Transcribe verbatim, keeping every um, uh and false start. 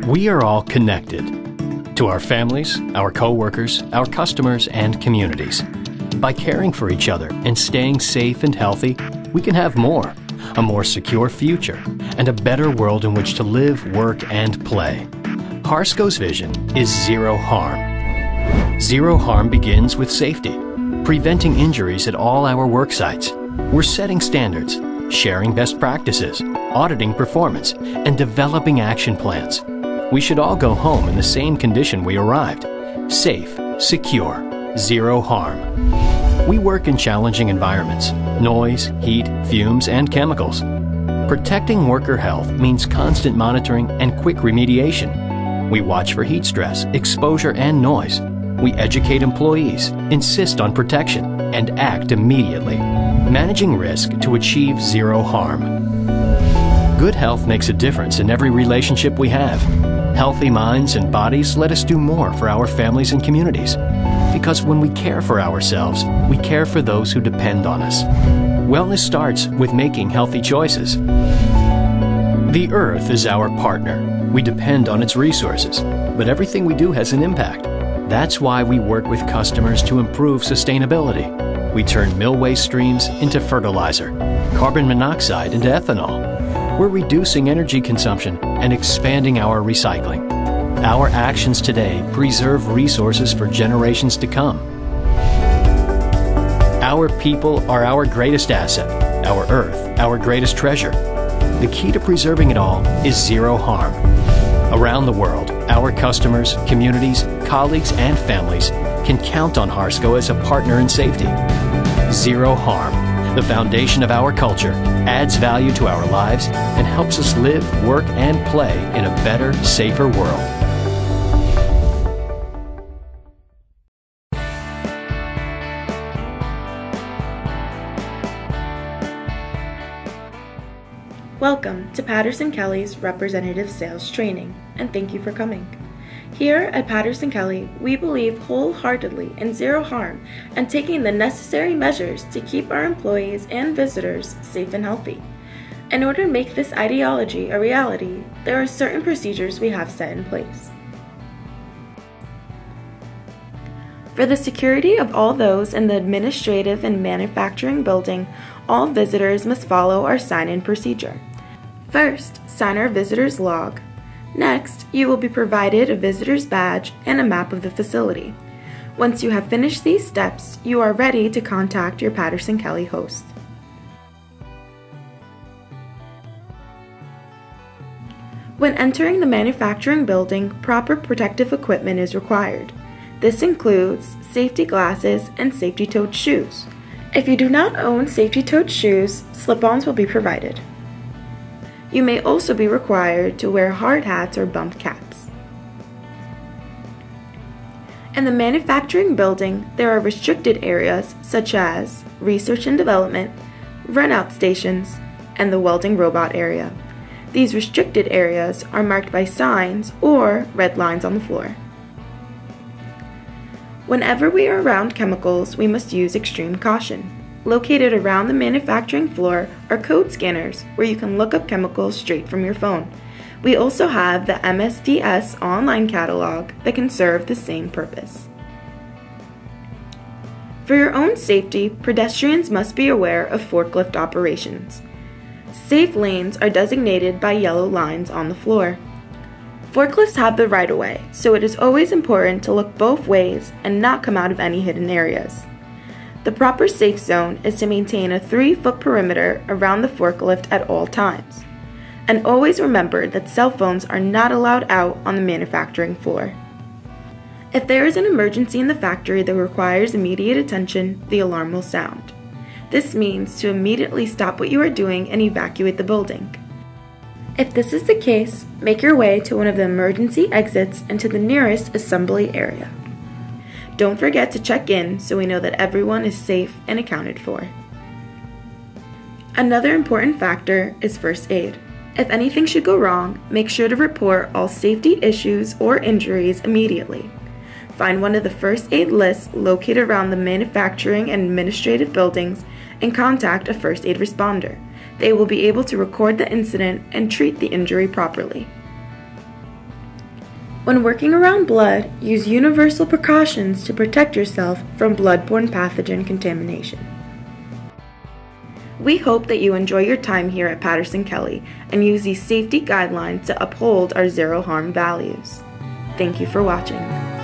We are all connected to our families, our co-workers, our customers, and communities. By caring for each other and staying safe and healthy, we can have more, a more secure future, and a better world in which to live, work, and play. Harsco's vision is zero harm. Zero harm begins with safety, preventing injuries at all our work sites. We're setting standards, sharing best practices, auditing performance, and developing action plans. We should all go home in the same condition we arrived: safe, secure, zero harm. We work in challenging environments: noise, heat, fumes, and chemicals. Protecting worker health means constant monitoring and quick remediation. We watch for heat stress, exposure, and noise. We educate employees, insist on protection, and act immediately, managing risk to achieve zero harm. Good health makes a difference in every relationship we have. Healthy minds and bodies let us do more for our families and communities. Because when we care for ourselves, we care for those who depend on us. Wellness starts with making healthy choices. The Earth is our partner. We depend on its resources, but everything we do has an impact. That's why we work with customers to improve sustainability. We turn mill waste streams into fertilizer, carbon monoxide into ethanol. We're reducing energy consumption and expanding our recycling. Our actions today preserve resources for generations to come. Our people are our greatest asset, our Earth, our greatest treasure. The key to preserving it all is zero harm. Around the world, our customers, communities, colleagues, and families can count on Harsco as a partner in safety. Zero harm, the foundation of our culture, adds value to our lives and helps us live, work, and play in a better, safer world. Welcome to Patterson-Kelley's Representative Sales Training, and thank you for coming. Here at Patterson-Kelley, we believe wholeheartedly in zero harm and taking the necessary measures to keep our employees and visitors safe and healthy. In order to make this ideology a reality, there are certain procedures we have set in place. For the security of all those in the administrative and manufacturing building, all visitors must follow our sign-in procedure. First, sign our visitor's log. Next, you will be provided a visitor's badge and a map of the facility. Once you have finished these steps, you are ready to contact your Patterson-Kelley host. When entering the manufacturing building, proper protective equipment is required. This includes safety glasses and safety-toed shoes. If you do not own safety-toed shoes, slip-ons will be provided. You may also be required to wear hard hats or bumped caps. In the manufacturing building, there are restricted areas such as research and development, run-out stations, and the welding robot area. These restricted areas are marked by signs or red lines on the floor. Whenever we are around chemicals, we must use extreme caution. Located around the manufacturing floor are code scanners where you can look up chemicals straight from your phone. We also have the M S D S online catalog that can serve the same purpose. For your own safety, pedestrians must be aware of forklift operations. Safe lanes are designated by yellow lines on the floor. Forklifts have the right-of-way, so it is always important to look both ways and not come out of any hidden areas. The proper safe zone is to maintain a three-foot perimeter around the forklift at all times. And always remember that cell phones are not allowed out on the manufacturing floor. If there is an emergency in the factory that requires immediate attention, the alarm will sound. This means to immediately stop what you are doing and evacuate the building. If this is the case, make your way to one of the emergency exits and to the nearest assembly area. Don't forget to check in so we know that everyone is safe and accounted for. Another important factor is first aid. If anything should go wrong, make sure to report all safety issues or injuries immediately. Find one of the first aid lists located around the manufacturing and administrative buildings and contact a first aid responder. They will be able to record the incident and treat the injury properly. When working around blood, use universal precautions to protect yourself from blood-borne pathogen contamination. We hope that you enjoy your time here at Patterson-Kelley and use these safety guidelines to uphold our zero harm values. Thank you for watching.